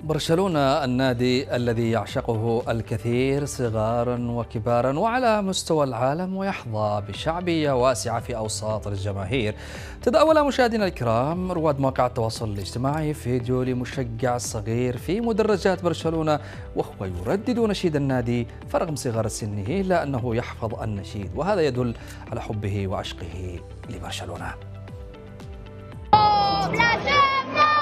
برشلونة النادي الذي يعشقه الكثير صغارا وكبارا وعلى مستوى العالم، ويحظى بشعبية واسعة في أوساط الجماهير. تداول مشاهدينا الكرام رواد مواقع التواصل الاجتماعي فيديو لمشجع صغير في مدرجات برشلونة وهو يردد نشيد النادي فرغم صغر سنه، إلا أنه يحفظ النشيد، وهذا يدل على حبه وعشقه لبرشلونة.